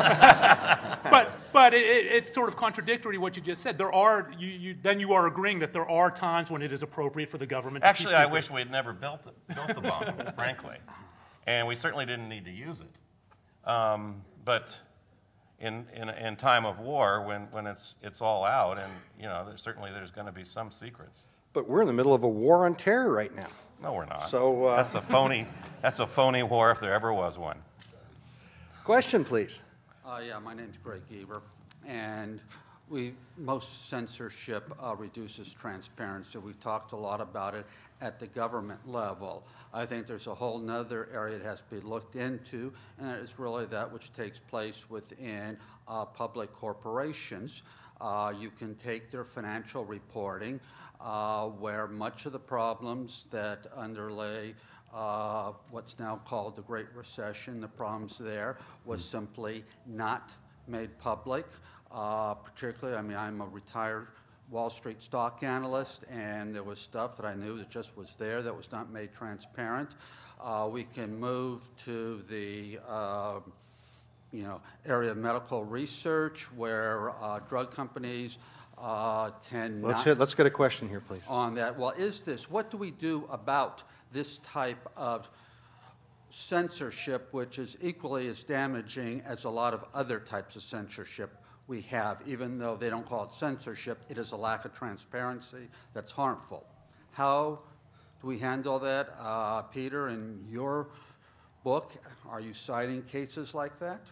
but it's sort of contradictory what you just said. There are, then you are agreeing that there are times when it is appropriate for the government to keep secrets. Actually, I wish we'd never built the bomb, frankly. And we certainly didn't need to use it. But in time of war, when it's all out, and there's going to be some secrets. But we're in the middle of a war on terror right now. No, we're not. So that's a phony war if there ever was one. Question, please. Yeah, my name's Greg Geber, and most censorship reduces transparency. We've talked a lot about it at the government level. I think there's a whole nother area that has to be looked into, and that is really that which takes place within public corporations. You can take their financial reporting, where much of the problems that underlay what's now called the Great Recession, the problems there was simply not made public. Particularly, I mean, I'm a retired Wall Street stock analyst, and there was stuff that I knew that just was there that was not made transparent. We can move to the area of medical research, where drug companies tend not. Let's get a question here, please. On that, well, what do we do about this type of censorship, which is equally as damaging as a lot of other types of censorship we have? Even though they don't call it censorship, it is a lack of transparency that's harmful. How do we handle that? Peter, in your book, are you citing cases like that?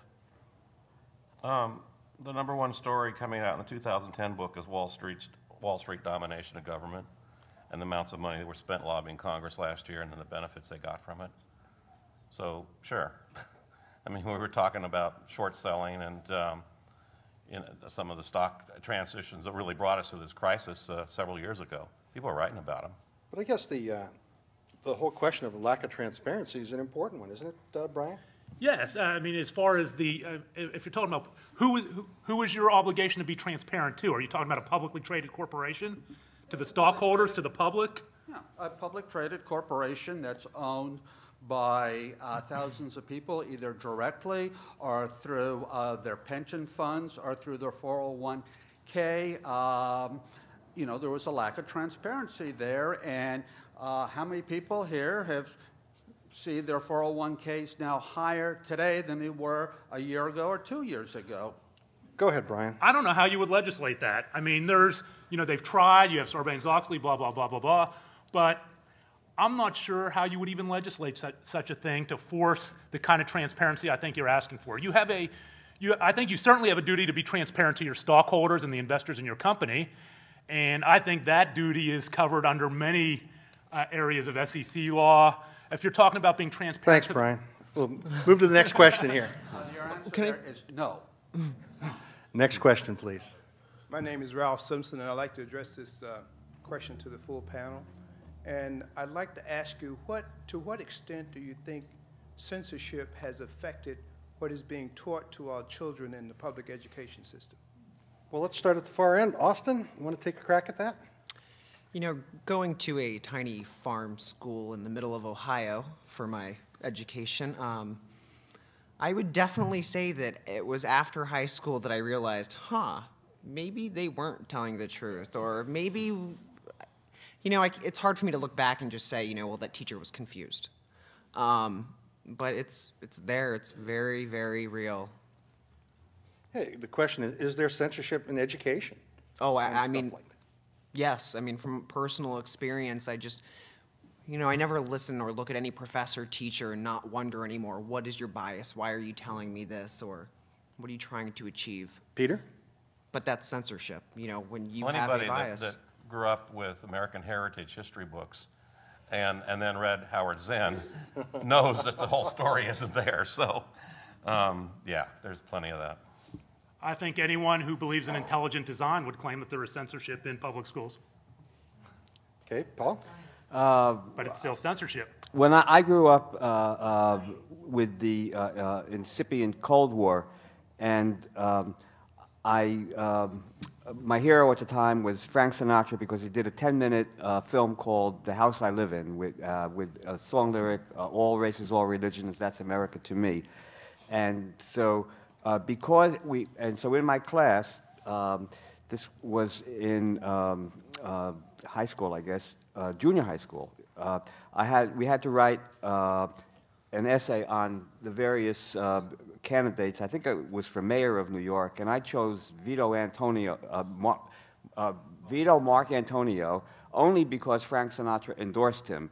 The #1 story coming out in the 2010 book is Wall Street domination of government, and the amounts of money that were spent lobbying Congress last year and then the benefits they got from it. So, sure. I mean, we were talking about short selling and some of the stock transitions that really brought us to this crisis several years ago. People are writing about them. But I guess the whole question of lack of transparency is an important one, isn't it, Brian? Yes, I mean, as far as if you're talking about who is your obligation to be transparent to? Are you talking about a publicly traded corporation? To the stockholders, to the public? Yeah, a public traded corporation that's owned by thousands of people, either directly or through their pension funds or through their 401k. There was a lack of transparency there, and how many people here have seen their 401ks now higher today than they were a year ago or 2 years ago? Go ahead, Brian. I don't know how you would legislate that. I mean, they've tried, you have Sarbanes-Oxley, blah, blah, blah, blah, blah, but I'm not sure how you would even legislate such a thing to force the kind of transparency I think you're asking for. I think you certainly have a duty to be transparent to your stockholders and the investors in your company, and I think that duty is covered under many areas of SEC law. If you're talking about being transparent. Thanks, Brian. We'll move to the next question here. Your answer there is no. Next question, please. My name is Ralph Simpson, and I'd like to address this question to the full panel. And I'd like to ask you, to what extent do you think censorship has affected what is being taught to our children in the public education system? Well, let's start at the far end. Austin, you want to take a crack at that? Going to a tiny farm school in the middle of Ohio for my education, I would definitely say that it was after high school that I realized, maybe they weren't telling the truth, or maybe, it's hard for me to look back and just say, well, that teacher was confused. But it's there. It's very, very real. Hey, the question is there censorship in education? Oh, I mean, yes. I mean, from personal experience, I just, I never listen or look at any professor, teacher, and not wonder anymore, what is your bias? Why are you telling me this? Or what are you trying to achieve? Peter? But that's censorship, when you have a bias. That grew up with American heritage history books and then read Howard Zinn knows that the whole story isn't there. So, yeah, there's plenty of that. I think anyone who believes in intelligent design would claim that there is censorship in public schools. Okay, Paul? But it's still censorship. When I grew up with the incipient Cold War, and my hero at the time was Frank Sinatra because he did a 10-minute film called "The House I Live In" with a song lyric, "All races, all religions, that's America to me." And so so in my class, this was in high school, I guess, junior high school. We had to write an essay on the various candidates. I think it was for mayor of New York, and I chose Vito Mark Antonio only because Frank Sinatra endorsed him,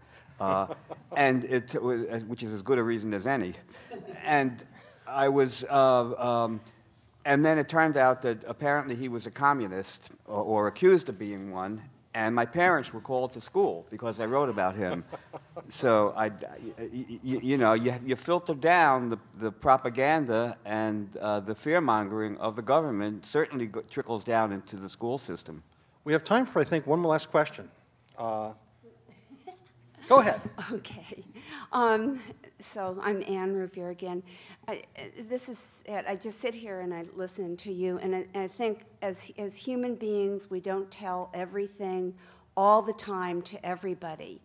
which is as good a reason as any. And I was, and then it turned out that apparently he was a communist or accused of being one. And my parents were called to school because I wrote about him. So you filter down the propaganda, and the fear-mongering of the government certainly trickles down into the school system. We have time for, I think, one last question. Go ahead. Okay. So I'm Ann Revere again. I just sit here and I listen to you, and I think as human beings, we don't tell everything all the time to everybody.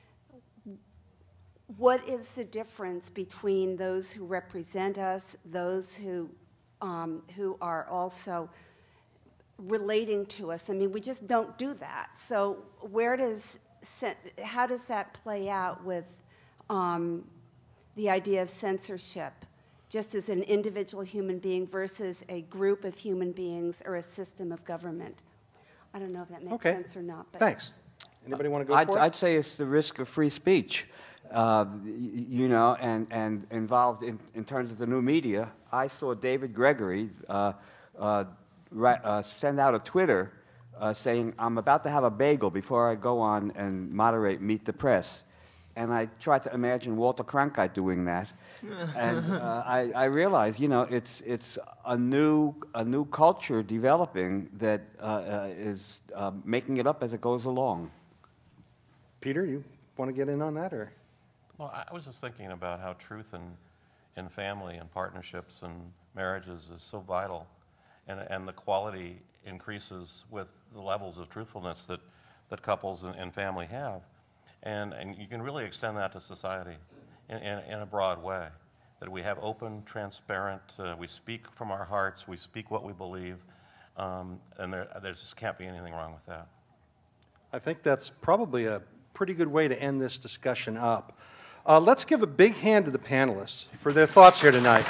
What is the difference between those who represent us, those who are also relating to us? I mean, we just don't do that. So how does that play out with the idea of censorship, just as an individual human being versus a group of human beings or a system of government? I don't know if that makes sense or not. But thanks. Anybody want to go for it? I'd say it's the risk of free speech, you know, and involved in terms of the new media. I saw David Gregory send out a Twitter saying, "I'm about to have a bagel before I go on and moderate Meet the Press." And I tried to imagine Walter Cronkite doing that, and I realized, you know, it's a new culture developing that is making it up as it goes along. Peter, you want to get in on that, or? Well, I was just thinking about how truth in family and partnerships and marriages is so vital, and the quality increases with the levels of truthfulness that couples and family have. And you can really extend that to society in a broad way, that we have open, transparent, we speak from our hearts, we speak what we believe, and there just can't be anything wrong with that. I think that's probably a pretty good way to end this discussion up. Let's give a big hand to the panelists for their thoughts here tonight.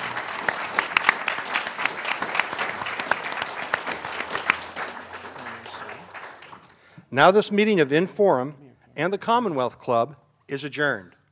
Now this meeting of Inforum and the Commonwealth Club is adjourned.